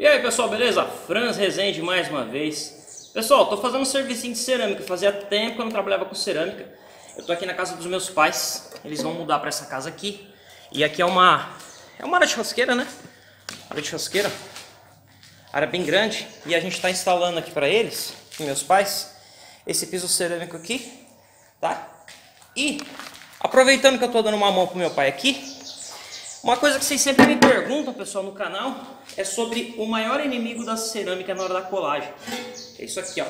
E aí pessoal, beleza? Franz Rezende mais uma vez. Pessoal, tô fazendo um servicinho de cerâmica. Fazia tempo que eu não trabalhava com cerâmica. Eu tô aqui na casa dos meus pais. Eles vão mudar para essa casa aqui. E aqui é uma área de churrasqueira, né? Área de churrasqueira. Área bem grande. E a gente tá instalando aqui para eles, com meus pais, esse piso cerâmico aqui, tá? E aproveitando que eu tô dando uma mão pro meu pai aqui, uma coisa que vocês sempre me perguntam, pessoal, no canal, é sobre o maior inimigo da cerâmica na hora da colagem. É isso aqui, ó.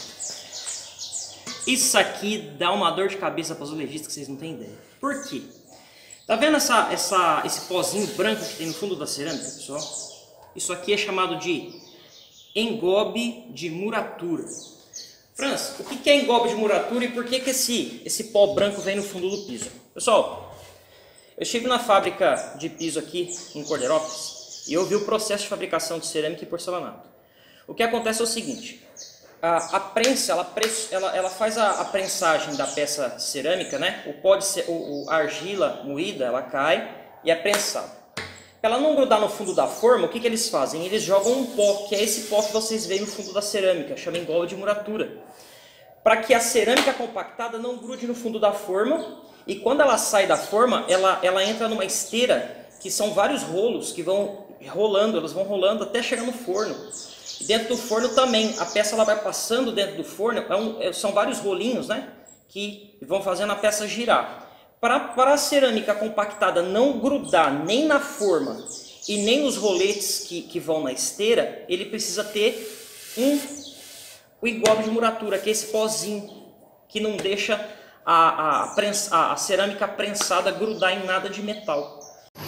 Isso aqui dá uma dor de cabeça para os lojistas que vocês não têm ideia. Por quê? Tá vendo esse pozinho branco que tem no fundo da cerâmica, pessoal? Isso aqui é chamado de engobe de muratura. Franz, o que é engobe de muratura e por que esse pó branco vem no fundo do piso? Pessoal, eu estive na fábrica de piso aqui em Cordeirópolis e eu vi o processo de fabricação de cerâmica e porcelanato. O que acontece é o seguinte: a prensa, ela faz a prensagem da peça cerâmica, né? O pó a argila moída, ela cai e é prensada. Para ela não grudar no fundo da forma, o que eles fazem? Eles jogam um pó, que é esse pó que vocês veem no fundo da cerâmica, chama engobe de muratura. Para que a cerâmica compactada não grude no fundo da forma, e quando ela sai da forma, ela entra numa esteira, que são vários rolos que vão rolando, elas vão rolando até chegar no forno. E dentro do forno também, a peça ela vai passando dentro do forno, são vários rolinhos, né, que vão fazendo a peça girar. Para a cerâmica compactada não grudar nem na forma e nem nos roletes que vão na esteira, ele precisa ter o engobe de muratura, que é esse pozinho que não deixa a cerâmica prensada grudar em nada de metal.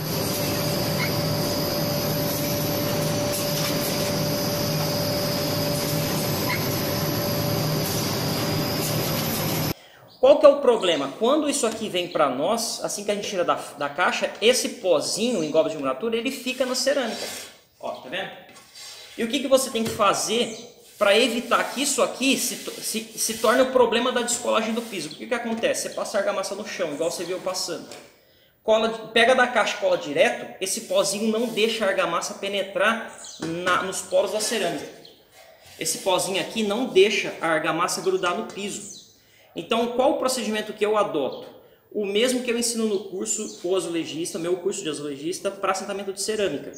Qual que é o problema? Quando isso aqui vem para nós, assim que a gente tira da caixa, esse pozinho, o engobe de muratura, ele fica na cerâmica. Ó, tá vendo? E o que você tem que fazer para evitar que isso aqui se torne o problema da descolagem do piso? O que acontece? Você passa a argamassa no chão, igual você viu passando. Pega da caixa e cola direto, esse pozinho não deixa a argamassa penetrar nos poros da cerâmica. Esse pozinho aqui não deixa a argamassa grudar no piso. Então, qual o procedimento que eu adoto? O mesmo que eu ensino no curso O Azulejista, meu curso de azulejista, para assentamento de cerâmica.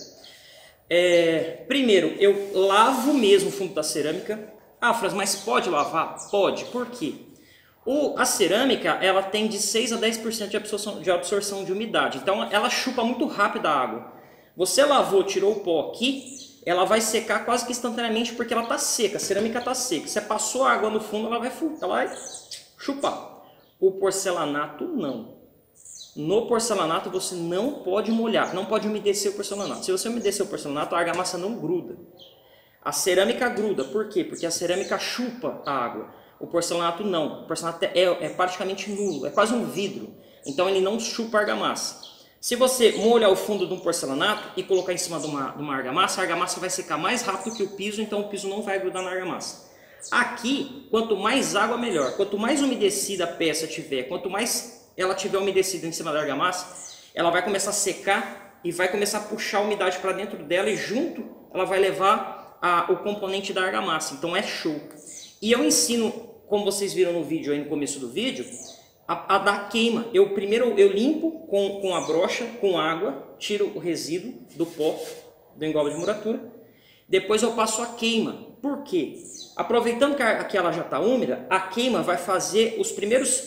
Primeiro, eu lavo mesmo o fundo da cerâmica. Ah, Franz, mas pode lavar? Pode. Por quê? A cerâmica ela tem de 6 a 10% de absorção de umidade. Então, ela chupa muito rápido a água. Você lavou, tirou o pó aqui, ela vai secar quase que instantaneamente porque ela está seca, a cerâmica está seca. Você passou a água no fundo, ela vai chupar. O porcelanato não. No porcelanato você não pode molhar, não pode umedecer o porcelanato. Se você umedecer o porcelanato, a argamassa não gruda. A cerâmica gruda, por quê? Porque a cerâmica chupa a água. O porcelanato não. O porcelanato é praticamente nulo, é quase um vidro. Então ele não chupa a argamassa. Se você molhar o fundo de um porcelanato e colocar em cima de uma argamassa, a argamassa vai secar mais rápido que o piso, então o piso não vai grudar na argamassa. Aqui, quanto mais água, melhor. Quanto mais umedecida a peça tiver, quanto mais ela tiver umedecida em cima da argamassa, ela vai começar a secar e vai começar a puxar a umidade para dentro dela e junto ela vai levar o componente da argamassa. Então é show. E eu ensino, como vocês viram no vídeo, aí no começo do vídeo, a dar queima. Primeiro eu limpo com a brocha, com água, tiro o resíduo do pó, do engobe de muratura. Depois eu passo a queima. Por quê? Aproveitando que ela já está úmida, a queima vai fazer os primeiros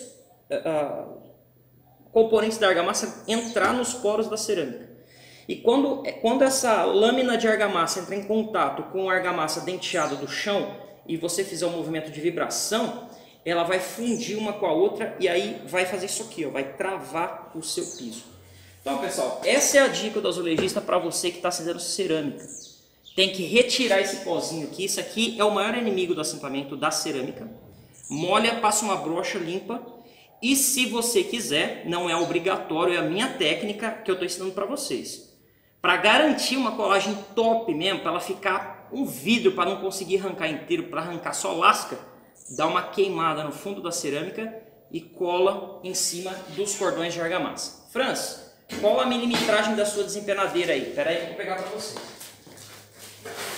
componentes da argamassa entrar nos poros da cerâmica. E quando essa lâmina de argamassa entra em contato com a argamassa denteada do chão e você fizer um movimento de vibração, ela vai fundir uma com a outra e aí vai fazer isso aqui, ó, vai travar o seu piso. Então, pessoal, essa é a dica do azulejista para você que está fazendo cerâmica. Tem que retirar esse pozinho aqui. Isso aqui é o maior inimigo do assentamento da cerâmica. Molha, passa uma brocha limpa. E se você quiser, não é obrigatório, é a minha técnica que eu estou ensinando para vocês. Para garantir uma colagem top mesmo, para ela ficar um vidro, para não conseguir arrancar inteiro, para arrancar só lasca, dá uma queimada no fundo da cerâmica e cola em cima dos cordões de argamassa. Franz, qual a milimetragem da sua desempenadeira aí? Espera aí que eu vou pegar para vocês.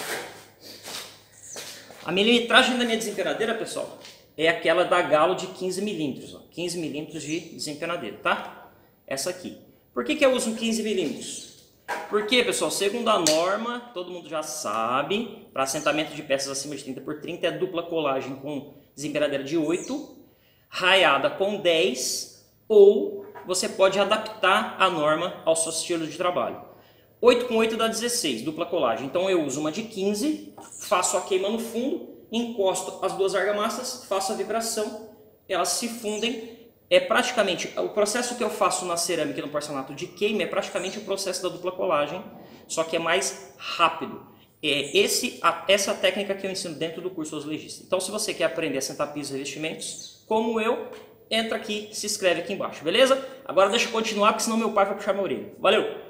A milimetragem da minha desempenadeira, pessoal, é aquela da Galo de 15 milímetros, ó, 15 milímetros de desempenadeira, tá? Essa aqui. Por que eu uso 15 milímetros? Porque, pessoal, segundo a norma, todo mundo já sabe, para assentamento de peças acima de 30 por 30 é dupla colagem com desempenadeira de 8, raiada com 10, ou você pode adaptar a norma ao seu estilo de trabalho. 8 com 8 dá 16, dupla colagem. Então eu uso uma de 15, faço a queima no fundo, encosto as duas argamassas, faço a vibração, elas se fundem. É praticamente, o processo que eu faço na cerâmica e no porcelanato de queima é praticamente o processo da dupla colagem, só que é mais rápido. Essa técnica que eu ensino dentro do curso Azulejista. Então se você quer aprender a assentar pisos e revestimentos, como eu, entra aqui, se inscreve aqui embaixo, beleza? Agora deixa eu continuar, porque senão meu pai vai puxar minha orelha. Valeu!